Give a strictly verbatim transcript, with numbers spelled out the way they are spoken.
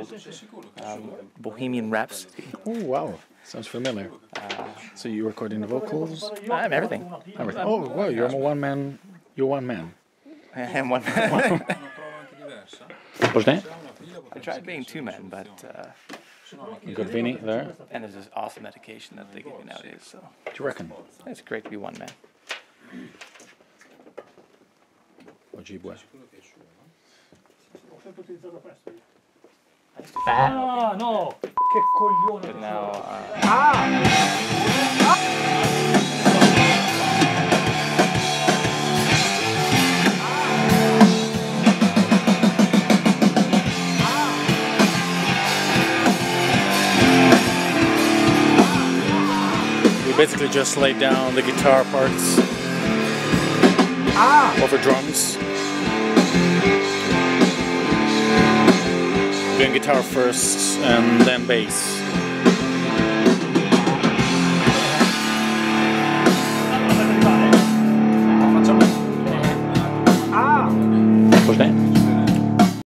um, Bohemian Rhapsody. Oh wow, sounds familiar. Uh, So you recording the vocals? I'm everything. Everything. Oh wow, you're a one man. You're one man. And one. What's that? I tried being two men, but uh, You got Vinnie there. and there's this awesome medication that they give you nowadays, so What do you reckon? it's great to be one man. Ojibwe. Ah, no! Che coglione! But now, uh, We basically just laid down the guitar parts over drums. Doing guitar first and then bass.